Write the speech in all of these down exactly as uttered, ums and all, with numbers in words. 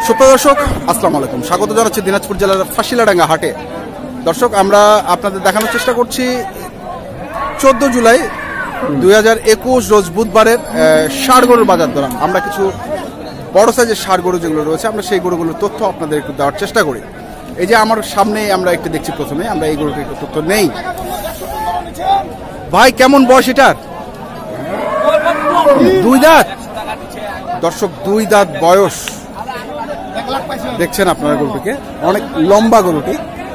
সুপ্রিয় দর্শক, আসসালামু আলাইকুম। স্বাগত জানাচ্ছি দিনাজপুর জেলার ফাঁসিলাডাঙ্গা হাটে। দর্শক, আমরা আপনাদের দেখানোর চেষ্টা করছি চোদ্দ জুলাই দুই হাজার একুশ রোজ বুধবারের ষাঁড় গরুর বাজার দর। আমরা কিছু বড় সাইজের ষাঁড় গরু যেগুলো রয়েছে, আমরা সেই গরুগুলোর তথ্য আপনাদের একটু দেওয়ার চেষ্টা করি। এই যে আমার সামনে আমরা একটু দেখছি, প্রথমে আমরা এই গরুটির একটু তথ্য নেই। ভাই, কেমন বয়স এটার? দুই দাঁত। দর্শক, দুই দাঁত বয়স। দেখছেন আপনারা গরুটিকে, অনেক লম্বা গরুটি।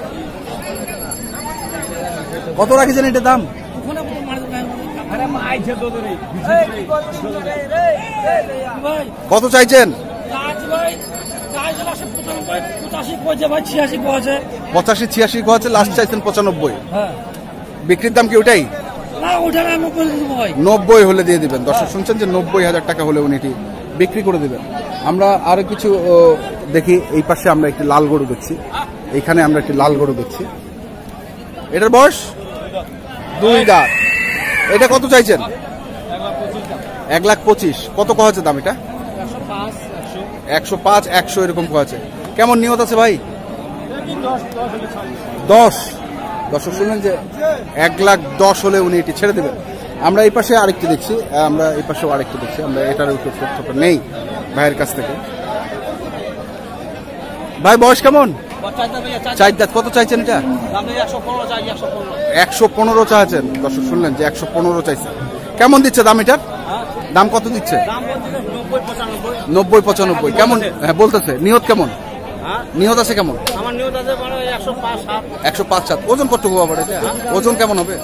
কত রাখেছেন এটা দাম? কত চাইছেন? পঁচাশি ছিয়াশি কোয়াছে, লাস্ট চাইছেন পঁচানব্বই। বিক্রির দাম কি ওটাই? নব্বই হলে দিয়ে দিবেন। দর্শক শুনছেন যে নব্বই হাজার টাকা হলে উনি এটি বিক্রি করে দিবেন। আমরা আরো কিছু দেখি। এই পাশে আমরা একটি লাল গরু দেখছি, এইখানে আমরা একটি লাল গরু দেখছি। এটার বয়স দুই দাঁত। এটা কত চাইছেন? এক লাখ পঁচিশ। কত কয়া আছে দাম? এটা একশো পাঁচ একশো এরকম কয়া আছে। কেমন নিয়ত আছে ভাই? দশ। দর্শক শুনলেন যে এক লাখ দশ হলে উনি এটি ছেড়ে দেবেন। আমরা এই পাশে আরেকটি দেখছি, আমরা এই পাশেও আরেকটি দেখছি। আমরা এটার উপর তথ্য নেই ভাইয়ের কাছ থেকে। ভাই, বয়স কেমন? চার দাঁত। কত চাইছেন এটা? একশো পনেরো চাইছেন। দর্শক শুনলেন যে একশো পনেরো চাইছেন। কেমন দিচ্ছে দাম এটার? দাম কত দিচ্ছে? নব্বই পঁচানব্বই। কেমন বলতেছে? নিয়ত কেমন? নিয়ত আছে কেমন? একশো পাঁচ সাত। ওজন কত হবে এটা? ওজন কেমন হবে?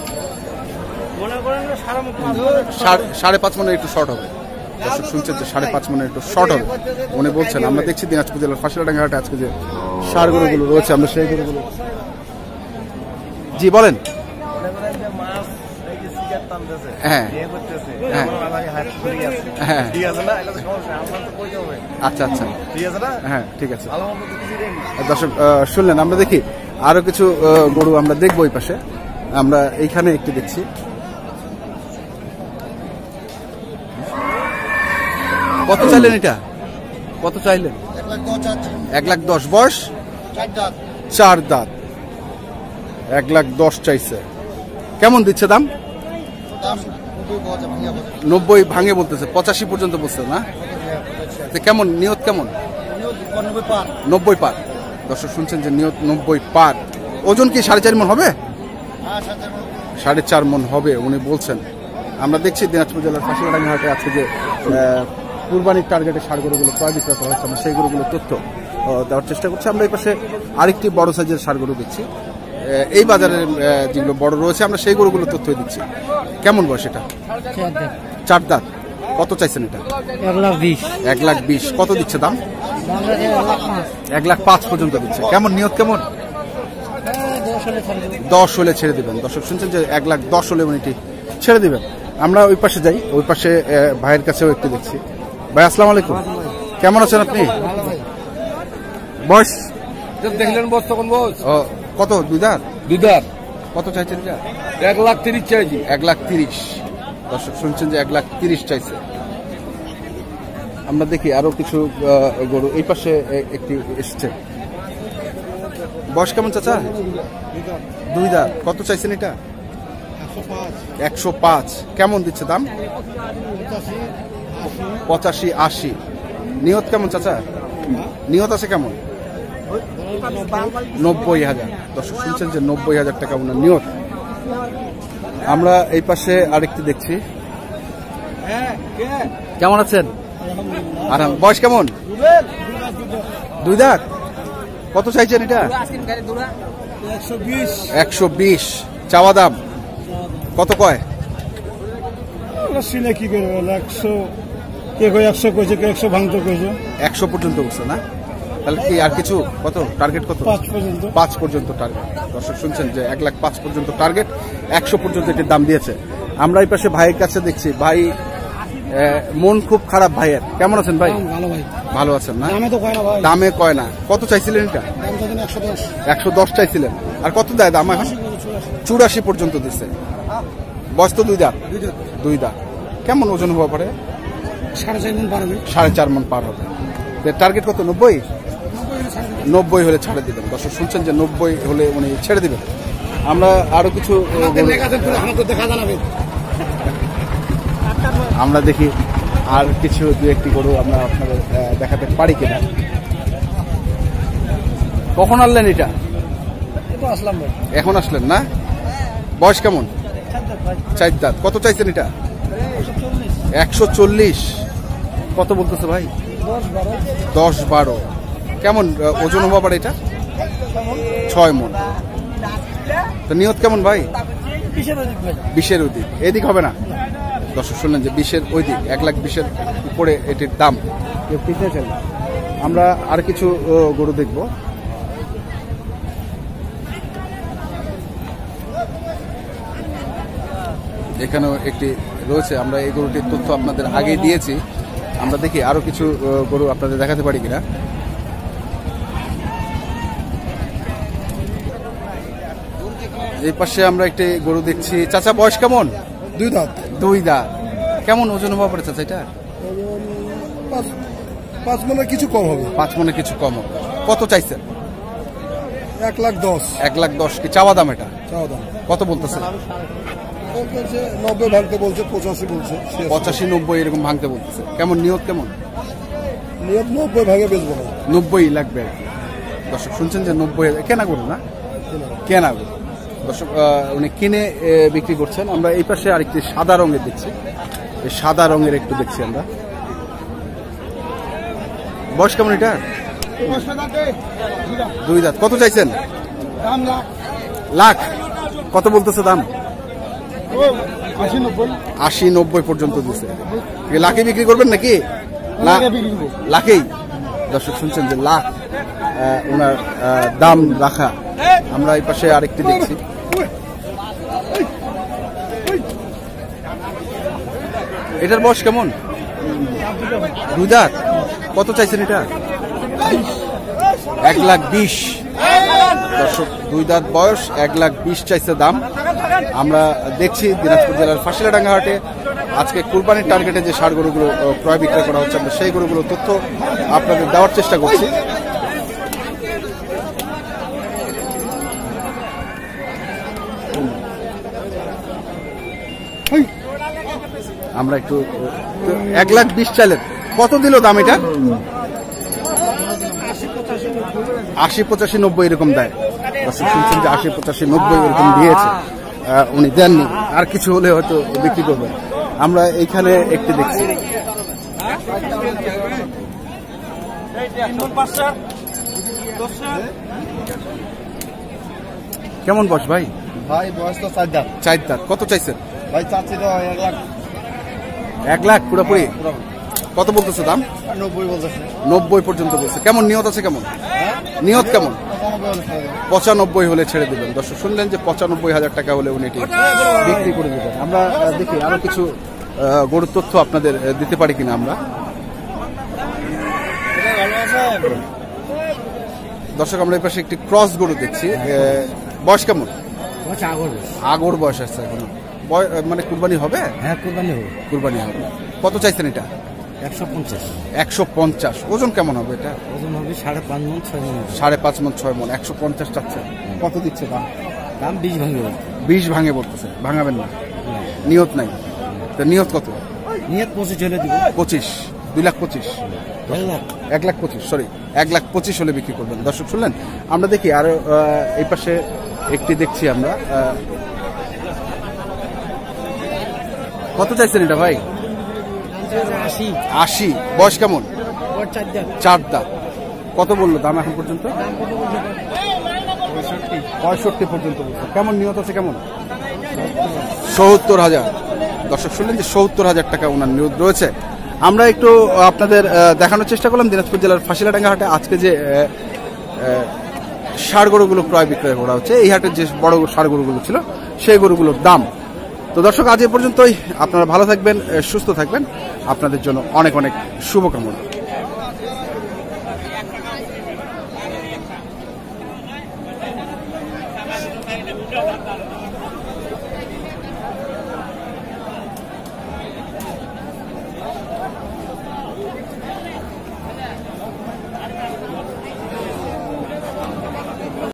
সাড়ে পাঁচ মনে একটু শর্ট হবে। দর্শক শুনছেন যে সাড়ে পাঁচ মনে একটু শর্ট হবে উনি বলছেন। আমরা দেখছি দিনাজপুর জেলার ফাঁসিলাডাঙ্গা হাটে আজকে যে ষাঁড় গরুগুলো রয়েছে, আমরা সেই গরুগুলো। জি বলেন। হ্যাঁ হ্যাঁ হ্যাঁ আচ্ছা আচ্ছা হ্যাঁ ঠিক আছে। দর্শক শুনলেন, আমরা দেখি আরো কিছু গরু আমরা দেখবো। ওই পাশে আমরা এইখানে একটু দেখছি। কত চাইলেন এটা? কত চাইলেন? এক লাখ দশ। বয়স চার দাঁত। এক লাখ দশ চাইছে। কেমন দিচ্ছে দাম? নব্বই ভাঙে বলতেছে, পঁচাশি পর্যন্ত বলছে না? কেমন নিয়ত? কেমন? নব্বই পার। দর্শক শুনছেন যে নিয়ত নব্বই পার। ওজন কি সাড়ে চার মন হবে? সাড়ে চার মন হবে উনি বলছেন। আমরা দেখছি দিনাজপুর জেলার ফাঁসিলাডাঙ্গা হাটে আজকে যে কুরবানির টার্গেটে ষাঁড় গরুগুলো ক্রয় বিক্রয় করা হচ্ছে, আমরা সেই গরুগুলোর তথ্য দেওয়ার চেষ্টা করছি। আমরা এই পাশে আরেকটি বড় সাইজের ষাঁড় গরু দেখছি। এই বাজারের যেগুলো বড় রয়েছে, আমরা সেই গরুগুলোর তথ্য দিচ্ছি। কেমন বয়স এটা? চার দাঁত। কত চাইছেন এটা? এক লাখ বিশ। এক লাখ বিশ। কত দিচ্ছে দাম? এক লাখ পাঁচ পর্যন্ত দিচ্ছে। কেমন নিয়ত? কেমন? দশ হলে ছেড়ে দিবেন। দর্শক শুনছেন যে এক লাখ দশ হলে উনি ছেড়ে দিবেন। আমরা ওই পাশে যাই, ওই পাশে ভাইয়ের কাছেও একটু দেখছি। ভাই, আসসালামু আলাইকুম। কেমন আছেন আপনি? বয়স দেখলেন বয়স তখন বয়স কত? দুই দাঁত। দুই দাঁত। কত চাইছেন? এক লাখ তিরিশ চাইছি। এক লাখ তিরিশ। দর্শক শুনছেন যে এক লাখ তিরিশ চাইছে। আমরা দেখি আরো কিছু গরু এই পাশে একটি এসছে। বয়স কেমন চাচা? দুই দাঁত। কত চাইছেন এটা? একশো পাঁচ। কেমন দিচ্ছে দাম? পঁচাশি আশি। নিয়ত কেমন চাচা? নিয়ত আছে কেমন? নব্বই হাজার। দর্শক শুনছেন যে নব্বই হাজার টাকা ওনার নিয়ত। আমরা এই পাশে আরেকটি দেখছি। কেমন আছেন? আরাম। বয়স কেমন? দুই দাঁত। কত চাইছেন এটা? একশো বিশ চাওয়া দাম। কত কয়? কি করবো, একশো কে একশো কইছে, কে একশো ভাঙতে কইছে। একশো পর্যন্ত বলছে না? তাহলে কি আর কিছু? কত টার্গেট? কত? পাঁচ পর্যন্ত। পাঁচ পর্যন্ত টার্গেট। দর্শক শুনছেন যে এক লাখ পাঁচ পর্যন্ত টার্গেট, একশো পর্যন্ত এটির দাম দিয়েছে। আমরা এই পাশে ভাইয়ের কাছে দেখছি। ভাই, মন খুব খারাপ ভাইয়ের। কেমন আছেন ভাই? ভালো ভাই। ভালো আছেন না? দামে তো কয় না ভাই। দামে কয় না। কত চাইছিলেন এটা? একশো দশ চাইছিলেন। আর কত দেয় দাম এখন? চুরাশি পর্যন্ত দিচ্ছে। বয়স তো দুই দাঁত। দুই দাঁত। কেমন ওজন হওয়া পারে? সাড়ে চার মন পার হবে। সাড়ে চার মন পার হবে। টার্গেট কত? নব্বই। নব্বই হলে ছেড়ে দিবেন। দর্শক শুনছেন যে নব্বই হলে উনি ছেড়ে দিবেন। আমরা আরো কিছু আমরা দেখি আর কিছু দু একটি গরু আমরা আপনাদের দেখাতে পারি কিনা। কখন আনলেন এটা? আসলাম এখন আসলেন না? বয়স কেমন? চার দাঁত। কত চাইছেন এটা? একশো চল্লিশ। কত বলতেছে ভাই? দশ বারো। কেমন ওজন হওয়া পারে এটা? ছয় মন। তো নিয়ত কেমন ভাই? বিশের ওই দিক, এদিক হবে না। দর্শক শুনলেন যে বিশের ওই দিক, এক লাখ বিশের উপরে এটির দাম। আমরা আর কিছু গরু দেখব। এখানেও একটি রয়েছে, আমরা এই গরুটির তথ্য আপনাদের আগে দিয়েছি। আমরা দেখি আরো কিছু গরু আপনাদের দেখাতে পারি কিনা। এই পাশে আমরা একটি গরু দেখছি। চাচা বয়স কেমন? দুই দাঁত। দুই দাঁত। কেমন ওজন হওয়া পড়ে চাচা এটা? পাঁচ মনে কিছু কম হবে। পাঁচ মনে কিছু কম হবে। কত চাইছেন? এক লাখ দশ। এক লাখ দশ কি চাওয়া দাম এটা? চাওয়া দাম। কত বলতেছে? নব্বই ভাঙতে বলছে, পঁচাশি বলছে। পঁচাশি নব্বই এরকম ভাঙতে বলতেছে। কেমন নিয়ত কেমন? নিয়ত নব্বই ভাঙে বেচবো না। নব্বই লাগবে। দর্শক শুনছেন যে নব্বই কেনা করুন না, কেনা করুন। দর্শক উনি কিনে বিক্রি করছেন। আমরা এই পাশে আরেকটি সাদা রঙের দেখছি। এই সাদা রঙের একটু দেখছি আমরা। বয়স কেমন এটা? দুই দাঁত। কত চাইছেন? লাখ। কত বলতেছে দাম? আশি নব্বই পর্যন্ত দিচ্ছে। লাখে বিক্রি করবেন নাকি? লাখেই। দর্শক শুনছেন যে লাখ ওনার দাম রাখা। আমরা এই পাশে আরেকটি দেখছি। এটার বয়স কেমন? দুই দাঁত। কত চাইছেন এটা? এক লাখ বিশ। দর্শক দুই দাঁত বয়স, এক লাখ বিশ চাইছে দাম। আমরা দেখছি দিনাজপুর জেলার ফাঁসিলাডাঙ্গা হাটে আজকে কুরবানির টার্গেটে যে ষাঁড় গরুগুলো ক্রয় বিক্রয় করা হচ্ছে, আমরা সেই গরুগুলোর তথ্য আপনাদের দেওয়ার চেষ্টা করছি। আমরা একটু এক লাখ বিশ চাইলেন, কত দিল দাম এটা? আশি পঁচাশি নব্বই এরকম দেয়। শুনছেন যে আশি পঁচাশি নব্বই এরকম দিয়েছে, উনি দেননি। আর কিছু হলে হয়তো বিক্রি করবেন। আমরা এইখানে একটি দেখছি। কেমন বস ভাই? ভাই বয়স তো চার দাঁত। চার দাঁত। কত চাইছেন ভাই? চাচ্ছি তো এক লাখ। এক লাখ পুরোপুরি। কত বলতেছে দাম? নব্বই বলতেছে। নব্বই পর্যন্ত বলছে। কেমন নিয়ত আছে? কেমন নিয়ত? কেমন? পঁচানব্বই হলে ছেড়ে দিবেন। দর্শক শুনলেন যে পঁচানব্বই হাজার টাকা হলে উনি এটি বিক্রি করে দেবেন। আমরা দেখি আরো কিছু গরুর তথ্য আপনাদের দিতে পারি কিনা আমরা। দর্শক আমরা এই পাশে একটি ক্রস গরু দেখছি। বয়স কেমন? আগর বয়স আছে এখন। মানে কুরবানি হবে? হ্যাঁ কুরবানি হবে। কুরবানি হবে। কত চাইছেন এটা? একশো পঞ্চাশ। একশো পঞ্চাশ। ওজন কেমন হবে এটা? ওজন হবে সাড়ে পাঁচ মন ছয় মন। সাড়ে পাঁচ মন ছয় মন। একশো পঞ্চাশ চাচ্ছে। কত দিচ্ছে দাম? দাম বিশ ভাঙে বলছে। বিশ ভাঙে বলতেছে। ভাঙাবেন না? নিয়ত নাই তো? নিয়ত কত? নিয়ত পঁচিশ হলে দিব। পঁচিশ। দুই লাখ পঁচিশ। এক লাখ পঁচিশ সরি এক লাখ পঁচিশ হলে বিক্রি করবেন। দর্শক শুনলেন। আমরা দেখি আরো এই পাশে একটি দেখছি আমরা। কত চাইছেন এটা ভাই? আশি। আশি। বয়স কেমন? চার দাঁত। কত বললো দাম এখন পর্যন্ত? পঁয়ষট্টি পর্যন্ত বলছে। কেমন নিয়ত আছে? কেমন? সত্তর হাজার। দর্শক শুনলেন যে সত্তর হাজার টাকা ওনার নিয়ত রয়েছে। আমরা একটু আপনাদের দেখানোর চেষ্টা করলাম দিনাজপুর জেলার ফাঁসিলাডাঙ্গা হাটে আজকে যে ষাঁড় গরুগুলো ক্রয় বিক্রয় করা হচ্ছে, এই হাটের যে বড় ষাঁড় গরুগুলো ছিল সেই গরুগুলোর দাম। তো দর্শক আজ এ পর্যন্তই। আপনারা ভালো থাকবেন, সুস্থ থাকবেন। আপনাদের জন্য অনেক অনেক শুভকামনা। Thank you.